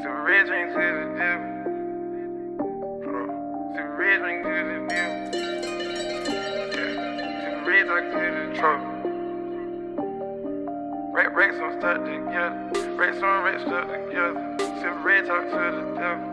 Some red drink to the devil. Some red drink to the devil. Yeah. Some red talk to the trouble. Racks on stuck together. Racks on racks stuck together. Some red talk to the devil.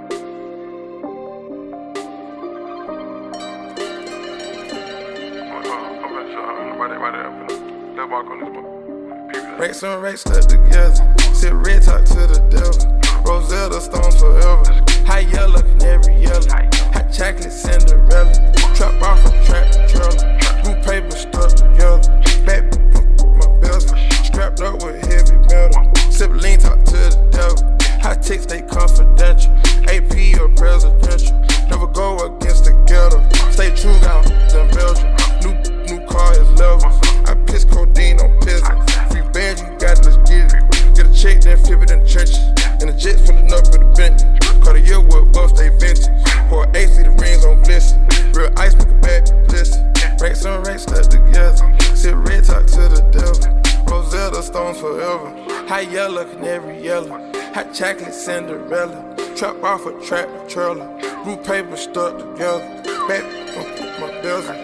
Racks on racks stuck together. Sip red talk to the devil. Rosetta stones forever. Hot yellow, canary yellow. Hot chocolate, Cinderella. Trap off a trap trailer. Blue paper stuck together. Back my bezel. Strapped up with heavy metal. Sip lean talk to the devil. Hot ticks, they confidential. AP or presidential. Never go against the ghetto. Stay true, got in Belgium. New car is levels. I piss codeine on peasants. Free band, you got it, let's get it. Get a check, then flip it in the trenches. And the jets filling up for the bench. Cartier wood buff, stay vintage. Pour AC, the rings on glisten. Real ice, make a bad glisten. Racks on racks stuck together. Sip red talk to the devil. Rosetta stones forever. Hot yellow, canary yellow. Hot chocolate, Cinderella. Trap off a trap trailer. Blue paper stuck together. Back my bezel.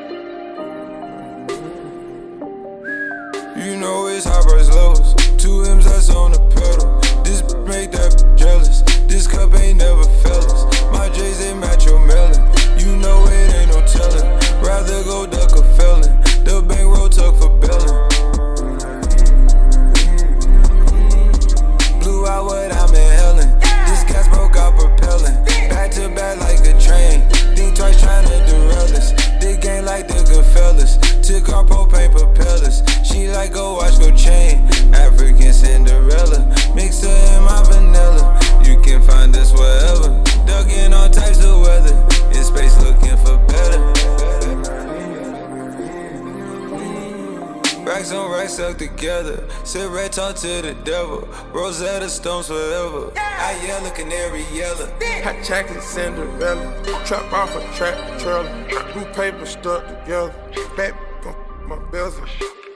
You know it's high price lows. 2 M's that's on the pedal. This make that jealous. This cup ain't never fellas. My J's they match your melon. You know it ain't no telling. Rather go duck a felon. The bankroll tuck for bellin'. Blew out what I'm inhaling. This gas broke out propelling. Back to back like a train. Think twice tryna derail us. This game like the good fellas. Took our propane propellers. She like go watch go chain. African Cinderella. Mix her in my vanilla. You can find us wherever. Ducking all types of weather. In space looking for better. Racks on racks stuck together. Sit red talk to the devil. Rosetta stones forever. Hot yellow, canary yellow. Hot chocolate, Cinderella. Trap off a trap trailer. Blue paper stuck together. Back my bezel.